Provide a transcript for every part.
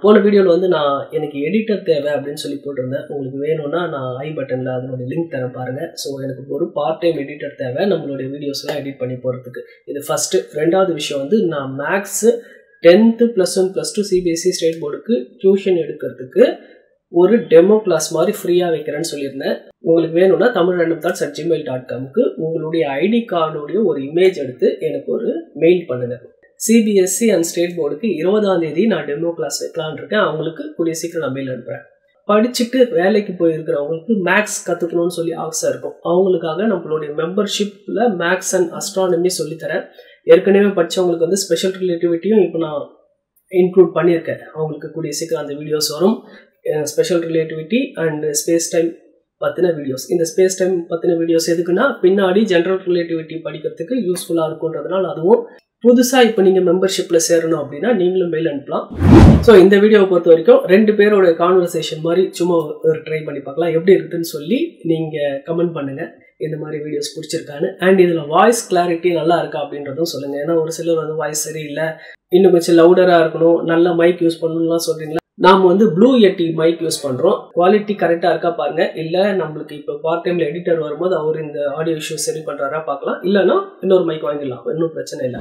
போன வீடியோவில் வந்து நான் எனக்கு எடிட்டர் தேவை அப்படின்னு சொல்லி போட்டிருந்தேன். உங்களுக்கு வேணும்னா நான் ஐ பட்டனில் அதனுடைய லிங்க் தரேன் பாருங்கள். ஸோ எனக்கு ஒரு பார்ட் டைம் எடிட்டர் தேவை நம்மளுடைய வீடியோஸ்லாம் எடிட் பண்ணி போகிறதுக்கு. இது ஃபஸ்ட்டு. ரெண்டாவது விஷயம் வந்து நான் மேக்ஸு 10th +1 +2 சிபிஎஸ்சி ஸ்டேட் போர்டுக்கு டியூஷன் எடுக்கிறதுக்கு ஒரு டெமோ கிளாஸ் மாதிரி ஃப்ரீயாக வைக்கிறேன்னு சொல்லியிருந்தேன். உங்களுக்கு வேணும்னா tamilrandomthoughts@gmail.com உங்களுடைய ஐடி கார்டுடைய ஒரு இமேஜ் எடுத்து எனக்கு ஒரு மெயில் பண்ணுங்கள். சிபிஎஸ்சி அண்ட் ஸ்டேட் போர்டுக்கு 20ஆம் தேதி நான் டெமோ கிளாஸ் வைக்கலான் இருக்கேன். அவங்களுக்கு கூடிய சீக்கிரம் நான் மெயில் அனுப்புகிறேன். படிச்சுட்டு வேலைக்கு போயிருக்கிறவங்களுக்கு மேக்ஸ் கற்றுக்கணும்னு சொல்லி ஆசை இருக்கும். அவங்களுக்காக நம்மளுடைய மெம்பர்ஷிப்பில் மேக்ஸ் அண்ட் அஸ்ட்ரானமி சொல்லித்தரேன். ஏற்கனவே படித்தவங்களுக்கு வந்து ஸ்பெஷல் ரிலேட்டிவிட்டியும் இப்போ நான் இன்க்ளூட் பண்ணியிருக்கேன். அவங்களுக்கு கூடிய சீக்கிரம் அந்த வீடியோஸ் வரும். Special relativity and space time பற்றின வீடியோஸ். இந்த ஸ்பேஸ் டைம் பற்றின வீடியோஸ் எதுக்குன்னா பின்னாடி ஜென்ரல் ரிலேட்டிவிட்டி படிக்கிறதுக்கு யூஸ்ஃபுல்லாக இருக்குன்றதுனால அதுவும் புதுசாக இப்போ நீங்கள் மெம்பர்ஷிப்பில் சேரணும் அப்படின்னா நீங்களும் மெயில் அனுப்பலாம். ஸோ இந்த வீடியோவை பொறுத்த வரைக்கும் 2 பேரோட கான்வர்சேஷன் மாதிரி சும்மா ஒரு ட்ரை பண்ணி பார்க்கலாம். எப்படி இருக்குதுன்னு சொல்லி நீங்கள் கமெண்ட் பண்ணுங்கள். இந்த மாதிரி வீடியோஸ் பிடிச்சிருக்கான்னு. அண்ட் இதில் வாய்ஸ் கிளாரிட்டி நல்லா இருக்கா அப்படின்றதும் சொல்லுங்கள். ஏன்னா ஒரு சிலர் வந்து வாய்ஸ் சரியில்லை, இன்னும் கொஞ்சம் லவுடராக இருக்கணும், நல்ல மைக் யூஸ் பண்ணணும்லாம் சொல்கிறீங்களா. நாம் வந்து ப்ளூ எட்டி மைக் யூஸ் பண்ணுறோம். குவாலிட்டி கரெக்டாக இருக்கா பாருங்கள். இல்லை நம்மளுக்கு இப்போ பார்ட் டைமில் எடிட்டர் வரும்போது அவர் இந்த ஆடியோ இஷ்யூ சரி பண்ணுறாரா பார்க்கலாம். இல்லைன்னா இன்னொரு மைக் வாங்கிடலாம், இன்னும் பிரச்சனை இல்லை.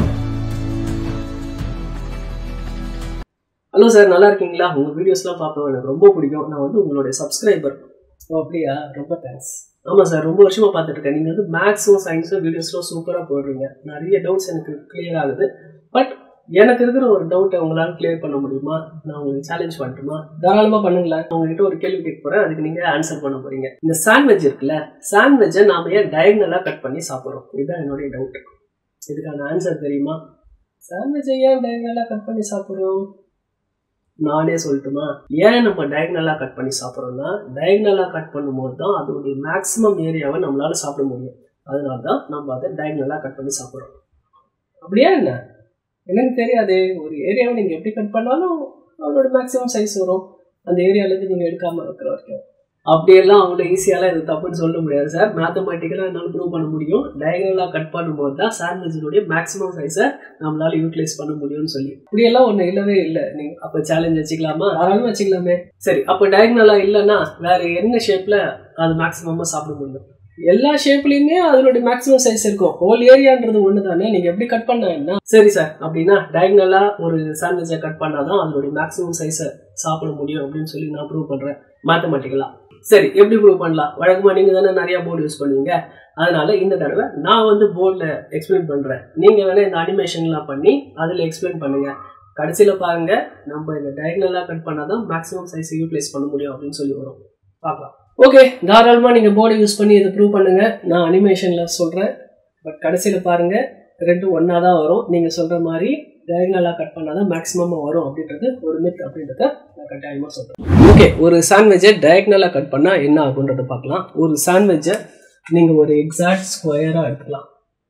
ஹலோ சார், நல்லா இருக்கீங்களா? உங்கள் வீடியோஸ்லாம் பார்ப்போம், எனக்கு ரொம்ப பிடிக்கும். நான் வந்து உங்களுடைய சப்ஸ்கிரைபர். ஓ அப்படியா, ரொம்ப தேங்க்ஸ். ஆமாம் சார், ரொம்ப வருஷமாக பார்த்துட்ருக்கேன். நீங்கள் வந்து மேக்ஸும் சயின்ஸும் வீடியோஸ்லாம் சூப்பராக போடுறீங்க. நிறைய டவுட்ஸ் எனக்கு கிளியர் ஆகுது. பட் எனக்கு இருக்கிற ஒரு டவுட்டை உங்களால் கிளியர் பண்ண முடியுமா? நான் உங்களுக்கு சேலஞ்ச் பண்ணட்டுமா? தாராளமாக பண்ணுங்களேன். நான் உங்ககிட்ட ஒரு கேள்வி கேட்க போகிறேன், அதுக்கு நீங்கள் ஆன்சர் பண்ண போகிறீங்க. இந்த சாண்ட்விச் இருக்குல்ல, சாண்ட்விச்சை நாம் ஏன் டயகனலாக கட் பண்ணி சாப்பிட்றோம்? இதுதான் என்னுடைய டவுட். இதுக்கான ஆன்சர் தெரியுமா? சாண்ட்விச்சை ஏன் டயகனலாக கட் பண்ணி சாப்பிட்றோம்? நானே சொல்லட்டுமா? ஏன் நம்ம டயகனலாக கட் பண்ணி சாப்பிட்றோம்னா, டயகனலாக கட் பண்ணும்போது தான் அதோடைய மேக்ஸிமம் ஏரியாவை நம்மளால் சாப்பிட முடியும். அதனால தான் நம்ம அதை டயகனலாக கட் பண்ணி சாப்பிட்றோம். அப்படியா என்ன? எனக்கு தெரியாது. ஒரு ஏரியாவை நீங்கள் எப்படி கட் பண்ணாலும் அவங்களோட மேக்ஸிமம் சைஸ் வரும். அந்த ஏரியாவிலேருந்து நீங்கள் எடுக்காமல் இருக்கிற வரைக்கும். அப்படியெல்லாம் அவங்கள ஈஸியாலாம் இது தப்புன்னு சொல்ல முடியாது சார். மேத்தமெட்டிக்கலாக என்னால் ப்ரூவ் பண்ண முடியும். டயகனலாக கட் பண்ணும்போது தான் சாண்ட்விச்சினுடைய மேக்ஸிமம் சைஸை நம்மளால் யூட்டிலைஸ் பண்ண முடியும்னு சொல்லி. அப்படியெல்லாம் ஒன்று இல்லவே இல்லை. நீங்கள் அப்போ சேலஞ்ச் வச்சுக்கலாமா? தாராளமாக வச்சுக்கலாமே. சரி, அப்போ டயகனலாக இல்லைன்னா வேறு என்ன ஷேப்பில் அது மேக்ஸிமமாக சாப்பிட முடியும்? எல்லா ஷேப்லையுமே அதனுடைய மேக்ஸிமம் சைஸ் இருக்கும். ஹோல் ஏரியான்றது ஒன்று தானே. நீங்கள் எப்படி கட் பண்ண என்ன? சரி சார், அப்படின்னா டயகனலாக ஒரு சாண்ட்விச்சை கட் பண்ணால் தான் அதனுடைய மேக்ஸிமம் சைஸை சாப்பிட முடியும் அப்படின்னு சொல்லி நான் ப்ரூவ் பண்ணுறேன் மேத்தமெட்டிக்கலாக. சரி, எப்படி ப்ரூவ் பண்ணலாம்? வழக்கமாக நீங்கள் தானே நிறையா போர்டு யூஸ் பண்ணுவீங்க. அதனால இந்த தடவை நான் வந்து போர்டில் எக்ஸ்பிளைன் பண்ணுறேன். நீங்கள் வேணால் இந்த அனிமேஷன்லாம் பண்ணி அதில் எக்ஸ்பிளைன் பண்ணுங்கள். கடைசியில் பாருங்கள், நம்ம இந்த டயகனலாக கட் பண்ணால் தான் மேக்ஸிமம் சைஸை யூட்டிலைஸ் பண்ண முடியும் அப்படின்னு சொல்லி வரும். பார்க்கலாம். ஓகே, தாராளமாக நீங்கள் போர்டு யூஸ் பண்ணி இதை ப்ரூவ் பண்ணுங்கள். நான் அனிமேஷனில் சொல்கிறேன். பட் கடைசியில் பாருங்கள், ரெண்டும் ஒன்றா தான் வரும். நீங்கள் சொல்கிற மாதிரி டயகனலாக கட் பண்ணால் தான் மேக்ஸிமமாக வரும் அப்படின்றது ஒரு மித் அப்படின்றத நான் கட்டாயமாக சொல்கிறேன். ஓகே, ஒரு சாண்ட்விச்சை டயகனலாக கட் பண்ணால் என்ன ஆகுன்றதை பார்க்கலாம். ஒரு சாண்ட்விச்சை நீங்கள் ஒரு எக்ஸாக்ட் ஸ்கொயராக எடுத்துக்கலாம்.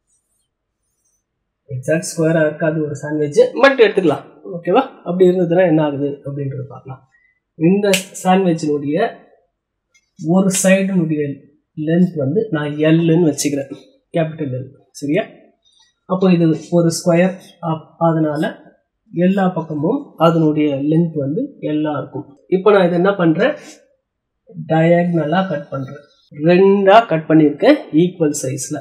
எக்ஸாக்ட் ஸ்கொயராக இருக்காது ஒரு சாண்ட்விட்சு, மட்டும் எடுத்துக்கலாம். ஓகேவா? அப்படி இருந்ததுன்னா என்ன ஆகுது அப்படின்றத பார்க்கலாம். இந்த சாண்ட்விச்சினுடைய ஒரு சைடுனுடைய லென்த் வந்து நான் எல்லுன்னு வச்சுக்கிறேன், கேபிட்டல் எல். சரியா? அப்போ இது ஒரு ஸ்கொயர், அதனால் எல்லா பக்கமும் அதனுடைய லென்த் வந்து எல்லாம் இருக்கும். இப்போ நான் இதை என்ன பண்ணுறேன்? டயகனலாக கட் பண்ணுறேன். 2ஆக கட் பண்ணியிருக்கேன் ஈக்குவல் சைஸில்.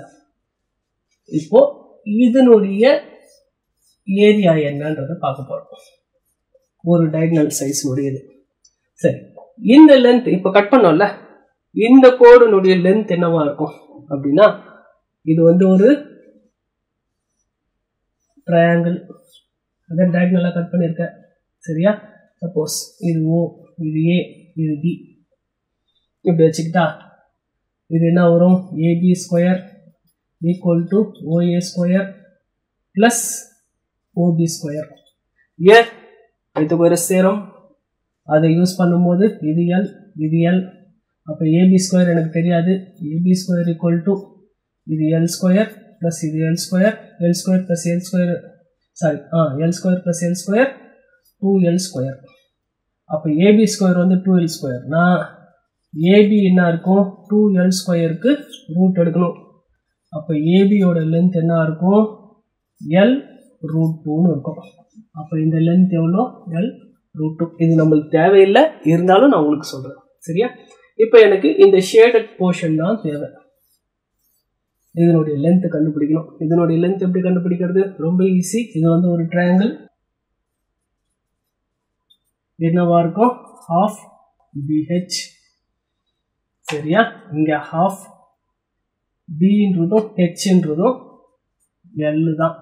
இப்போது இதனுடைய ஏரியா என்னன்றதை பார்க்க போகிறோம். ஒரு டயகனல் சைஸ்னுடையது. சரி, இந்த லென்த் இப்போ கட் பண்ணோம்ல, இந்த கோடுனுடைய லென்த் என்னவா இருக்கும் அப்படின்னா, இது வந்து ஒரு ட்ரையாங்கிள். அதை டயகனலாக கட் பண்ணியிருக்கேன். சரியா? சப்போஸ் இது ஓ, இது ஏ, இது பி, இப்படி வச்சுக்கிட்டா இது என்ன வரும்? AB square equal to OA square plus OB square. ஏன் இதுக்கு ஒரு சேரும்? அதை யூஸ் பண்ணும்போது இது எல், இது எல். அப்போ ஏபி ஸ்கொயர் எனக்கு தெரியாது. ஏபி ஸ்கொயர் ஈக்குவல் டு இது எல் ஸ்கொயர் ப்ளஸ் இது L square, L square plus L square, sorry L square plus L square 2l square. அப்போ ஏபி ஸ்கொயர் வந்து 2l ஸ்கொயர். நான் ஏபி என்ன இருக்கும்? 2l ஸ்கொயருக்கு ரூட் எடுக்கணும். அப்போ ஏபியோட லென்த் என்ன இருக்கும்? எல் ரூட் 2ன்னு இருக்கும். அப்போ இந்த லென்த் எவ்வளோ? எல் √2. இது நம்மளுக்கு தேவையில்லை, இருந்தாலும் நான் உங்களுக்கு சொல்கிறேன். சரியா? இப்போ எனக்கு இந்த ஷேடட் போர்ஷன் தான் தேவை. இதனுடைய லென்த் கண்டுபிடிக்கணும். இதனுடைய லென்த் எப்படி கண்டுபிடிக்கிறது? ரொம்ப ஈஸி. இது வந்து ஒரு ட்ரையாங்கிள். என்னவா இருக்கும்? half BH. சரியா? இங்கே half B-ன்றதும் H-ன்றதும் L தான்.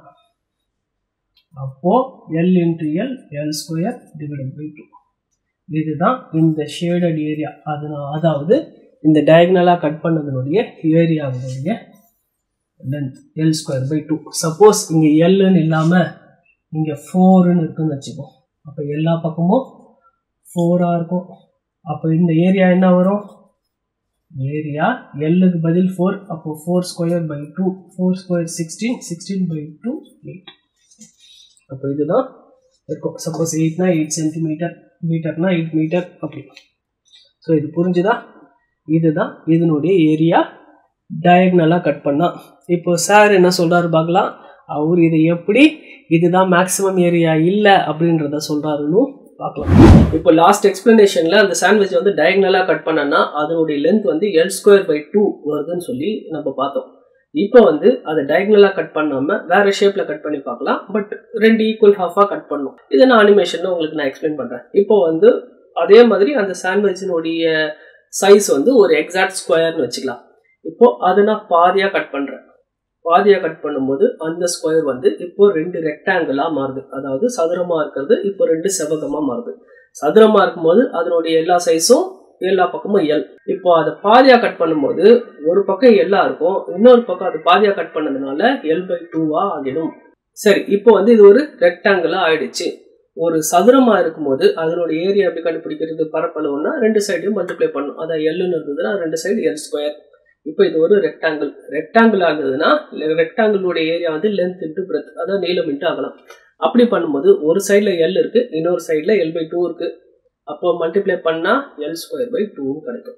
அப்போ L into L, L² divided by 2. இதுதான் இந்த ஷேடட் ஏரியா. அதாவது இந்த டயகனலாக கட் பண்ணதனுடைய ஏரியாவுடைய லென்த் L² by 2. சப்போஸ் இங்கே Lன்னு இல்லாமல் இங்கே 4ன்னு இருக்குன்னு வச்சுக்கோ. அப்போ எல்லா பக்கமும் 4ஆக இருக்கும். அப்போ இந்த ஏரியா என்ன வரும்? ஏரியா Lக்கு பதில் 4. அப்போ 4² by 2. 4² 16. 16 by 2 8. அப்போ இதுதான் இருக்கும். சப்போஸ் 8னா 8 சென்டிமீட்டர், மீட்டர்னா 8 மீட்டர் அப்படி. ஸோ இது புரிஞ்சுதா? இதுதான் இதனுடைய ஏரியா டயகனலாக கட் பண்ணா. இப்போ சார் என்ன சொல்கிறாரு பார்க்கலாம். அவர் இதை எப்படி இதுதான் மேக்ஸிமம் ஏரியா இல்லை அப்படின்றத சொல்கிறாருன்னு பார்க்கலாம். இப்போ லாஸ்ட் எக்ஸ்பிளனேஷனில் அந்த சாண்ட்விச் வந்து டயகனலாக கட் பண்ணனா அதனுடைய லென்த் வந்து L² by 2 வருதுன்னு சொல்லி நம்ம பார்த்தோம். இப்போ வந்து அதை டயகனலாக கட் பண்ணாமல் வேறு ஷேப்பில் கட் பண்ணி பார்க்கலாம். பட் 2 ஈக்குவல் ஹாஃபாக கட் பண்ணணும். இதை நான் அனிமேஷனில் உங்களுக்கு நான் எக்ஸ்பிளைன் பண்ணுறேன். இப்போ வந்து அதே மாதிரி அந்த சாண்ட்விச்சினுடைய சைஸ் வந்து ஒரு எக்ஸாக்ட் ஸ்கொயர்னு வச்சுக்கலாம். இப்போது அதை நான் பாதியாக கட் பண்ணுறேன். பாதியாக கட் பண்ணும்போது அந்த ஸ்கொயர் வந்து இப்போ 2 ரெக்டாங்கிளாக மாறுது. அதாவது சதுரமாக இருக்கிறது இப்போ 2 செவ்வகமாக மாறுது. சதுரமாக இருக்கும்போது அதனுடைய எல்லா சைஸும் எல்லா பக்கமும் L. இப்போ அதை பாதியாக கட் பண்ணும்போது ஒரு பக்கம் L இருக்கும், இன்னொரு பக்கம் அது பாதியாக கட் பண்ணதுனால L by 2 ஆகிடும். சரி, இப்போ வந்து இது ஒரு ரெக்டாங்கிளாக ஆயிடுச்சு. ஒரு சதுரமாக இருக்கும்போது அதனுடைய ஏரியா எப்படி கண்டுபிடிக்கிறது? பரப்பளவுன்னா 2 சைடையும் மல்டிப்ளை பண்ணும். அதான் Lன்னு இருந்ததுன்னா 2 சைடு L². இப்போ இது ஒரு ரெக்டாங்கிள். ரெக்டாங்கிள் ஆகுதுன்னா ரெக்டாங்கிளுடைய ஏரியா வந்து லென்த் இன்ட்டு பிரெத், அதாவது நீளம் இன்ட்டு அகலம். அப்படி பண்ணும்போது ஒரு சைடில் L இருக்குது, இன்னொரு சைடில் L by 2 இருக்குது. அப்போ மல்டிப்ளை பண்ணால் L² by 2 கிடைக்கும்.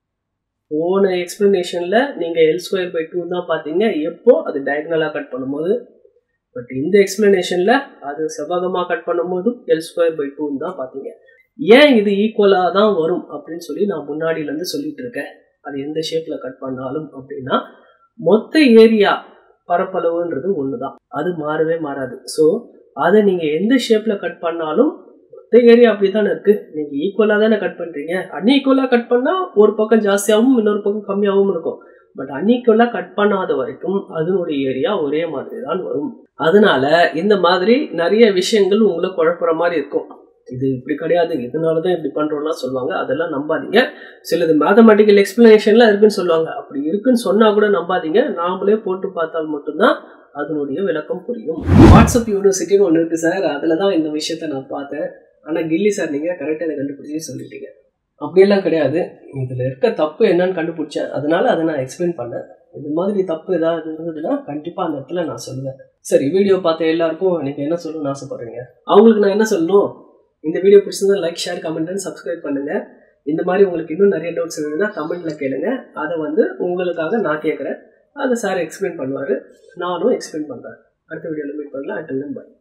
போன எக்ஸ்பிளனேஷனில் நீங்கள் L² by 2 தான் பார்த்தீங்க எப்போ அது டயகனலாக கட் பண்ணும்போது. பட் இந்த எக்ஸ்பிளனேஷனில் அது செவ்வகமாக கட் பண்ணும்போது L² by 2 தான் பார்த்தீங்க. ஏன் இது ஈக்குவலாக தான் வரும் அப்படின்னு சொல்லி நான் முன்னாடியிலேருந்து சொல்லிட்டு இருக்கேன். அது எந்த ஷேப்பில் கட் பண்ணாலும் அப்படின்னா மொத்த ஏரியா பரப்பளவுன்றது ஒன்று தான், அது மாறவே மாறாது. ஸோ அதை நீங்கள் எந்த ஷேப்பில் கட் பண்ணாலும் மொத்த ஏரியா அப்படி தானே இருக்குது. நீங்கள் ஈக்குவலாக தானே கட் பண்ணுறீங்க. அன்ஈக்குவலாக கட் பண்ணால் ஒரு பக்கம் ஜாஸ்தியாகவும் இன்னொரு பக்கம் கம்மியாகவும் இருக்கும். பட் அன்ஈக்குவலாக கட் பண்ணாத வரைக்கும் அதனுடைய ஏரியா ஒரே மாதிரி தான் வரும். அதனால இந்த மாதிரி நிறைய விஷயங்கள் உங்களை குழப்புற மாதிரி இருக்கும். இது இப்படி கிடையாது, இதனால தான் இப்படி பண்ணுறோம்லாம் சொல்லுவாங்க. அதெல்லாம் நம்பாதீங்க. சிலது மேத்தமெட்டிக்கல் எக்ஸ்பிளனேஷன்லாம் இருக்குன்னு சொல்லுவாங்க. அப்படி இருக்குன்னு சொன்னால் கூட நம்பாதீங்க. நாமளே போட்டு பார்த்தால் மட்டும்தான் அதனுடைய விளக்கம் புரியும். வாட்ஸ்அப் யூனிவர்சிட்டின்னு ஒன்று இருக்குது சார், அதில் தான் இந்த விஷயத்த நான் பார்த்தேன். ஆனால் கில்லி சார் நீங்கள் கரெக்டாக இதை கண்டுபிடிச்சி சொல்லிட்டீங்க. அப்படியெல்லாம் கிடையாது. இதில் இருக்க தப்பு என்னன்னு கண்டுபிடிச்சேன், அதனால அதை நான் எக்ஸ்பிளைன் பண்ணேன். இது மாதிரி தப்பு ஏதாவது இருந்ததுன்னா கண்டிப்பாக அந்த இடத்துல நான் சொல்லுவேன். சரி, வீடியோ பார்த்த எல்லாருக்கும் நீங்கள் என்ன சொல்லணும்னு ஆசைப்படுறீங்க? அவங்களுக்கு நான் என்ன சொல்லணும்? இந்த வீடியோ பிடிச்சிருந்தா like, share, comment and subscribe பண்ணுங்கள். இந்த மாதிரி உங்களுக்கு இன்னும் நிறைய டவுட்ஸ் இருந்ததுன்னா கமெண்ட்டில் கேளுங்க. அதை வந்து உங்களுக்காக நான் கேட்குறேன். அதை சார் எக்ஸ்பிளைன் பண்ணுவார், நானும் எக்ஸ்பிளைன் பண்ணுறேன். அடுத்த வீடியோவில் மீட் பண்ணலாம். Until then by.